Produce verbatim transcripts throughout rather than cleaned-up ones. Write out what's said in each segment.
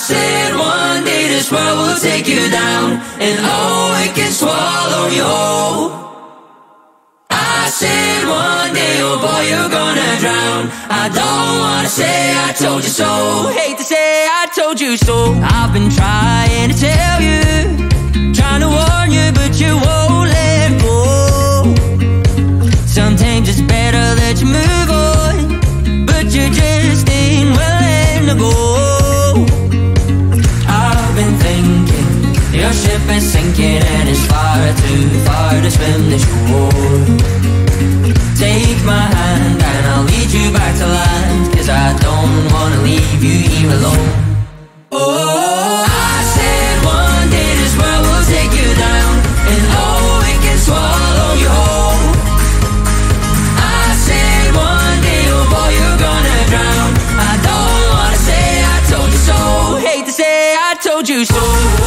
said one day this world will take you down, and oh, it can swallow you whole. I said one day, oh boy, you're gonna drown. I don't wanna say I told you so, hate to say I told you so. I've been trying to tell you, trying to warn you, but you won't let go. Sometimes it's better that you move on, but you just ain't willing to go. I've been thinking, your ship is sinking and it's far too far to swim this shore. Take my hand and I'll lead you back to land, 'cause I don't wanna leave you here alone. Oh, I said one day this world will take you down, and oh, it can swallow you whole. I said one day, oh boy, you're gonna drown. I don't wanna say I told you so, hate to say I told you so.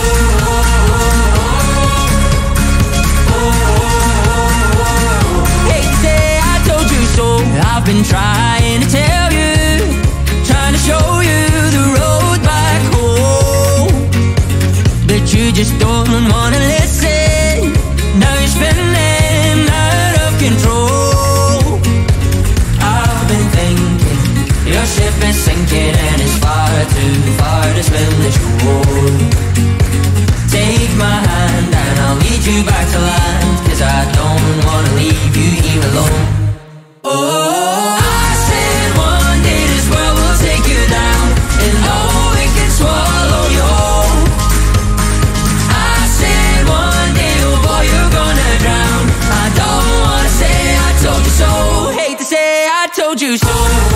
I've been trying to tell you, trying to show you the road back home, but you just don't wanna listen. Now you're spinning out of control. I've been thinking, your ship is sinking and it's far too far to swim the shore. Take my hand and I'll lead you back to land, 'cause I don't wanna leave you here alone. Oh, I said one day this world will take you down, and oh, it can swallow you whole. I said one day, oh boy, you're gonna drown. I don't wanna say I told you so, hate to say I told you so.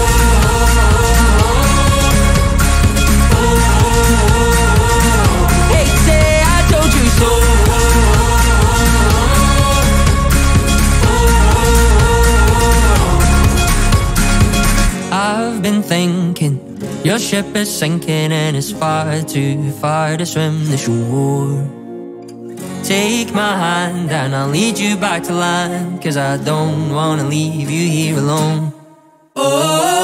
Hate to say I told you so. I've been thinking, your ship is sinking and it's far too far to swim the shore. Take my hand and I'll lead you back to land, 'cause I don't wanna leave you here alone. Oh,